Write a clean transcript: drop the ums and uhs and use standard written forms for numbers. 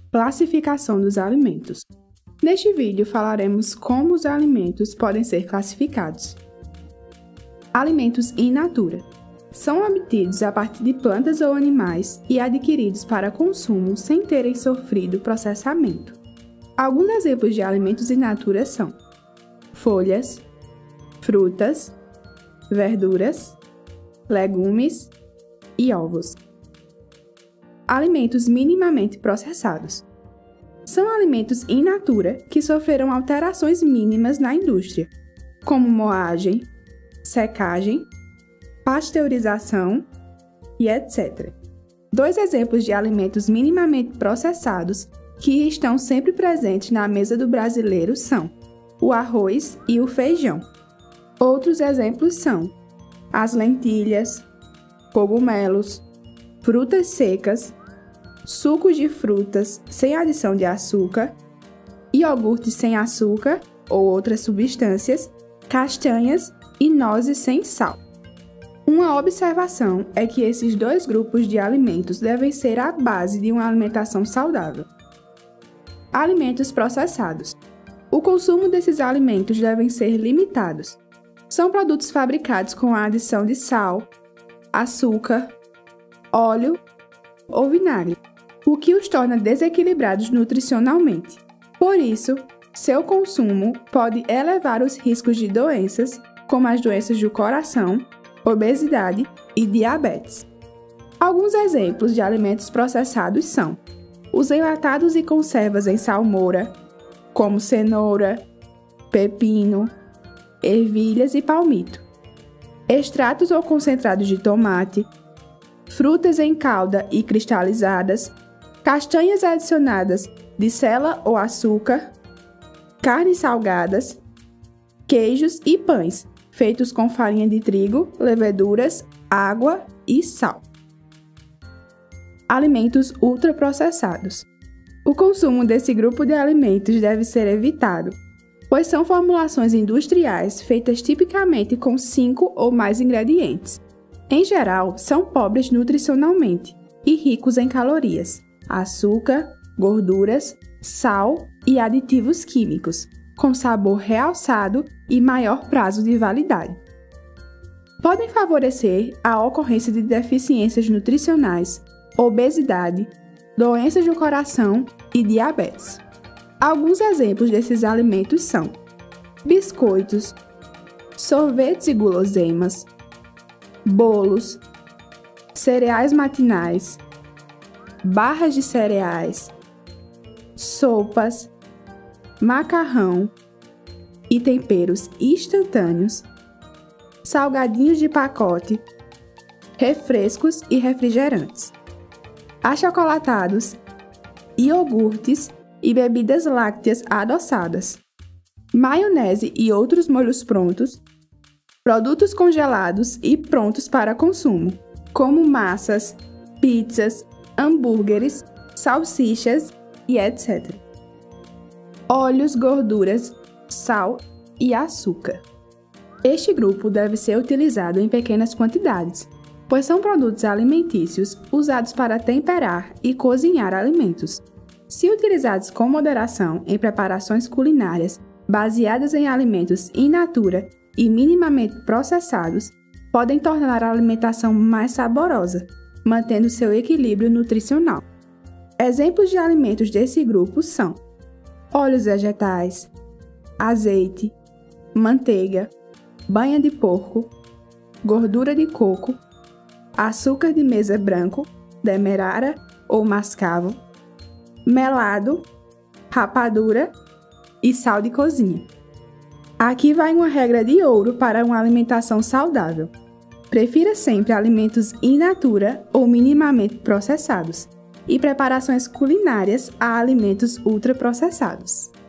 Classificação dos alimentos. Neste vídeo falaremos como os alimentos podem ser classificados. Alimentos in natura. São obtidos a partir de plantas ou animais e adquiridos para consumo sem terem sofrido processamento. Alguns exemplos de alimentos in natura são folhas, frutas, verduras, legumes e ovos. Alimentos minimamente processados. São alimentos in natura que sofreram alterações mínimas na indústria, como moagem, secagem, pasteurização e etc. Dois exemplos de alimentos minimamente processados que estão sempre presentes na mesa do brasileiro são o arroz e o feijão. Outros exemplos são as lentilhas, cogumelos, frutas secas, sucos de frutas sem adição de açúcar, iogurte sem açúcar ou outras substâncias, castanhas e nozes sem sal. Uma observação é que esses dois grupos de alimentos devem ser a base de uma alimentação saudável. Alimentos processados. O consumo desses alimentos devem ser limitados. São produtos fabricados com a adição de sal, açúcar, óleo ou vinagre, o que os torna desequilibrados nutricionalmente. Por isso, seu consumo pode elevar os riscos de doenças, como as doenças do coração, obesidade e diabetes. Alguns exemplos de alimentos processados são os enlatados e conservas em salmoura, como cenoura, pepino, ervilhas e palmito, extratos ou concentrados de tomate, frutas em calda e cristalizadas, castanhas adicionadas de sela ou açúcar, carnes salgadas, queijos e pães, feitos com farinha de trigo, leveduras, água e sal. Alimentos ultraprocessados. O consumo desse grupo de alimentos deve ser evitado, pois são formulações industriais feitas tipicamente com 5 ou mais ingredientes. Em geral, são pobres nutricionalmente e ricos em calorias, açúcar, gorduras, sal e aditivos químicos, com sabor realçado e maior prazo de validade. Podem favorecer a ocorrência de deficiências nutricionais, obesidade, doenças do coração e diabetes. Alguns exemplos desses alimentos são biscoitos, sorvetes e guloseimas, bolos, cereais matinais, barras de cereais, sopas, macarrão e temperos instantâneos, salgadinhos de pacote, refrescos e refrigerantes, achocolatados, iogurtes e bebidas lácteas adoçadas, maionese e outros molhos prontos, produtos congelados e prontos para consumo, como massas, pizzas, hambúrgueres, salsichas e etc. Óleos, gorduras, sal e açúcar. Este grupo deve ser utilizado em pequenas quantidades, pois são produtos alimentícios usados para temperar e cozinhar alimentos. Se utilizados com moderação em preparações culinárias baseadas em alimentos in natura e minimamente processados, podem tornar a alimentação mais saborosa, mantendo seu equilíbrio nutricional. Exemplos de alimentos desse grupo são óleos vegetais, azeite, manteiga, banha de porco, gordura de coco, açúcar de mesa branco, demerara ou mascavo, melado, rapadura e sal de cozinha. Aqui vai uma regra de ouro para uma alimentação saudável. Prefira sempre alimentos in natura ou minimamente processados e preparações culinárias a alimentos ultraprocessados.